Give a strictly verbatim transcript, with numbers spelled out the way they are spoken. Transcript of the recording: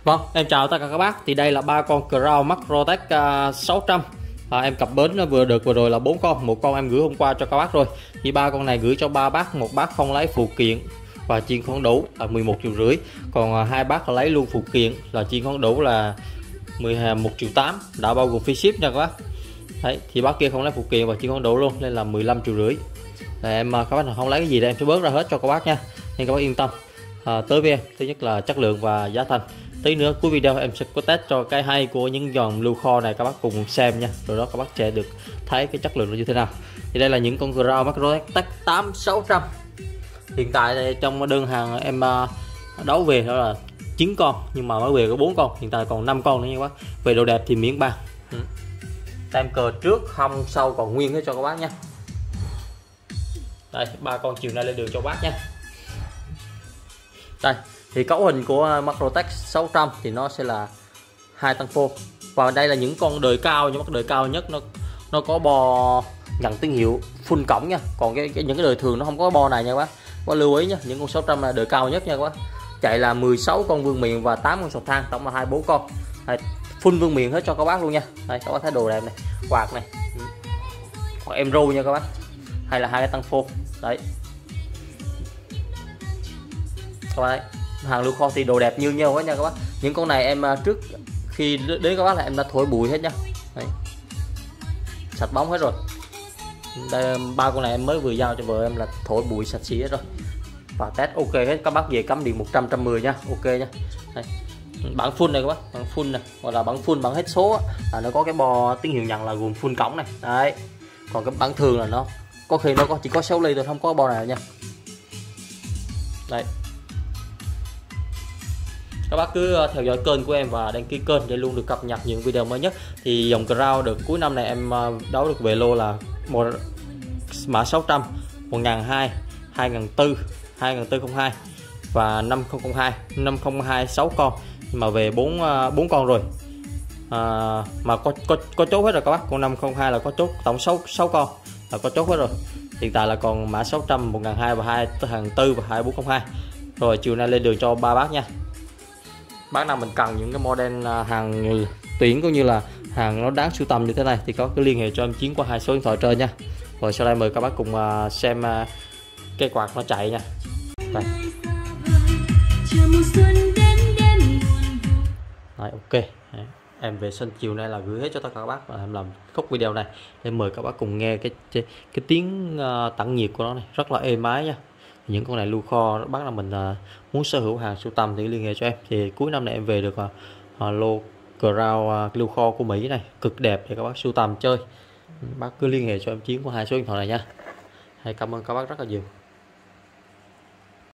Vâng, em chào tất cả các bác. Thì đây là ba con Crown Macrotech uh, sáu trăm. À, em cập bến vừa được vừa rồi là bốn con, một con em gửi hôm qua cho các bác rồi. Thì ba con này gửi cho ba bác, một bác không lấy phụ kiện và chiên không đủ là mười một triệu rưỡi, còn uh, hai bác lấy luôn phụ kiện là chiên không đủ là mười một triệu tám, đã bao gồm phí ship nha các bác. Đấy, thì bác kia không lấy phụ kiện và chiên không đủ luôn nên là mười lăm triệu rưỡi. Là em các bác nào không lấy cái gì đây em sẽ bớt ra hết cho các bác nha, nên các bác yên tâm. À, tới với em, thứ nhất là chất lượng và giá thành. Tí nữa cuối video em sẽ có test cho cái hay của những dòng lưu kho này, các bác cùng xem nha, rồi đó các bác sẽ được thấy cái chất lượng nó như thế nào. Thì đây là những con Crown Macrotech tám sáu trăm. Hiện tại đây, trong đơn hàng em đấu về đó là chín con, nhưng mà mới về có bốn con, hiện tại còn năm con nữa nha các bác. Về độ đẹp thì miếng bạc, ừ. Tem cờ trước hông sau còn nguyên hết cho các bác nha. Đây, ba con chiều nay lên đường cho bác nha. Đây thì cấu hình của Macrotech sáu trăm thì nó sẽ là hai tăng phô, và đây là những con đời cao, nhưng mà đời cao nhất nó nó có bo nhận tín hiệu full cổng nha, còn cái, cái những cái đời thường nó không có bo này nha các bác. Có lưu ý nhé, những con sáu trăm là đời cao nhất nha các bác. Chạy là mười sáu con vương miện và tám con sọt than, tổng là hai mươi bốn con. Đây, full vương miện hết cho các bác luôn nha. Đây các bác thấy đồ đẹp này, quạt này, còn em ru nha các bác, hay là hai cái tăng phô. Đấy các bác, hàng lưu kho thì đồ đẹp như nhau hết nha các bác. Những con này em trước khi đến các bác là em đã thổi bụi hết nha. Đấy, sạch bóng hết rồi. Đây, ba con này em mới vừa giao cho vợ em là thổi bụi sạch sẽ hết rồi, và test ok hết. Các bác về cắm điện một trăm, một trăm mười nha, ok nha. Đây, bản full này các bác, bản full này, hoặc là bản full bản hết số là nó có cái bo tín hiệu nhận là gồm full cổng này. Đấy, còn cái bản thường là nó có khi nó có chỉ có sáu ly thôi, không có bo này nha. Đây, các bác cứ theo dõi kênh của em và đăng ký kênh để luôn được cập nhật những video mới nhất. Thì dòng Crown được cuối năm này em đấu được về lô là một mã sáu trăm, một nghìn hai trăm, hai nghìn bốn trăm, hai nghìn bốn trăm hai và năm nghìn không trăm hai, năm nghìn hai sáu con, nhưng mà về bốn bốn con rồi. À, mà có có có chốt hết rồi các bác. Con năm nghìn không trăm hai là có chốt tổng sáu sáu con là có chốt hết rồi. Hiện tại là còn mã sáu trăm, một nghìn hai trăm và hai nghìn bốn trăm và hai nghìn bốn trăm hai. Rồi chiều nay lên đường cho ba bác nha. Bác nào mình cần những cái model hàng tuyển cũng như là hàng nó đáng sưu tầm như thế này thì có cứ liên hệ cho em Chiến qua hai số điện thoại trên nha. Rồi sau đây mời các bác cùng xem cái quạt nó chạy nha. Đây. Đấy, ok. Đấy, em về sân chiều nay là gửi hết cho tất cả các bác, và em làm khúc video này em mời các bác cùng nghe cái cái, cái tiếng uh, tản nhiệt của nó này, rất là êm ái nha. Những con này lưu kho, bác là mình uh, muốn sở hữu hàng sưu tầm thì liên hệ cho em. Thì cuối năm này em về được uh, uh, lô Crown uh, lưu kho của Mỹ này, cực đẹp để các bác sưu tầm chơi. Bác cứ liên hệ cho em Chiến qua hai số điện thoại này nha. Hay cảm ơn các bác rất là nhiều.